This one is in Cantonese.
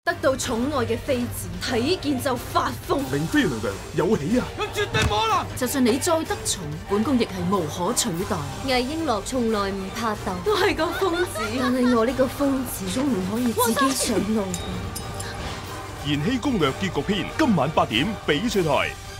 得到寵愛嘅妃子睇見就發瘋， 明妃娘娘有喜啊！ 咁絕對冇可能。 就算你再得寵，本宮亦係無可取代。 魏瓔珞從來唔怕鬥，都係個瘋子。 但係我呢個瘋子總唔可以自己上路。 《延禧攻略》結局篇，今晚8點翡翠台。